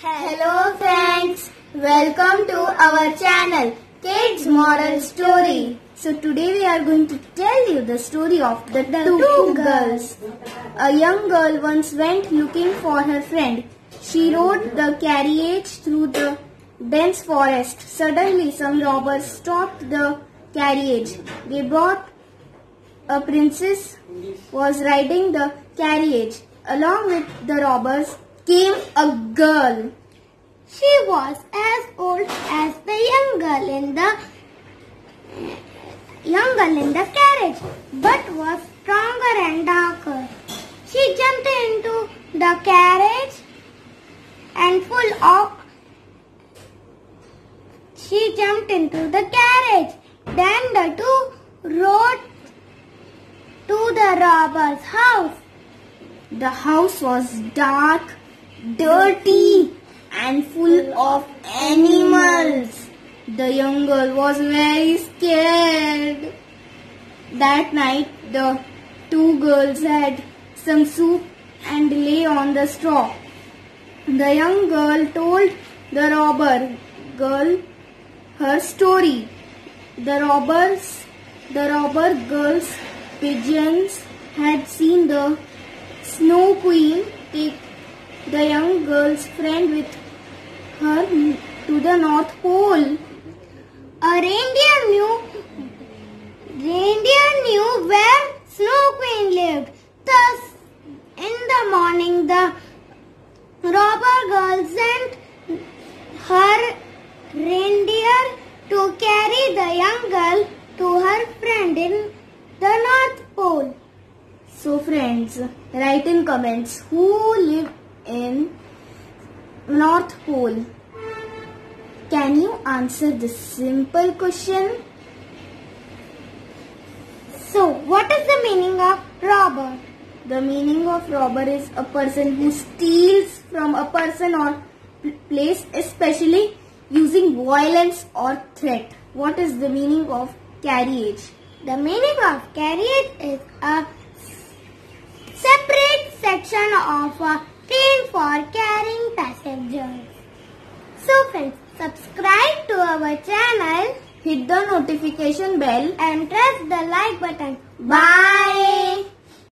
Hello friends, welcome to our channel Kids Moral Story. So today we are going to tell you the story of the two girls. A young girl once went looking for her friend. She rode the carriage through the dense forest. Suddenly some robbers stopped the carriage. They brought a princess was riding the carriage. Along with the robbers came a girl. She was as old as the young girl in the carriage, but was stronger and darker. She jumped into the carriage and Then the two rode to the robber's house. The house was dark, dirty, and full of animals. The young girl was very scared. That night, the two girls had some soup and lay on the straw. The young girl told the robber girl her story. The robber girl's pigeons had seen the Snow Queen take the young girl's friend with her to the North Pole. A reindeer knew where Snow Queen lived. Thus, in the morning, the robber girl sent her reindeer to carry the young girl to her friend in the North Pole. So friends, write in comments who live in North Pole. Can you answer this simple question? So, what is the meaning of robber? The meaning of robber is a person who steals from a person or place, especially using violence or threat. What is the meaning of carriage? The meaning of carriage is a separate section of a train for carrying passengers. So friends, subscribe to our channel, hit the notification bell and press the like button. Bye.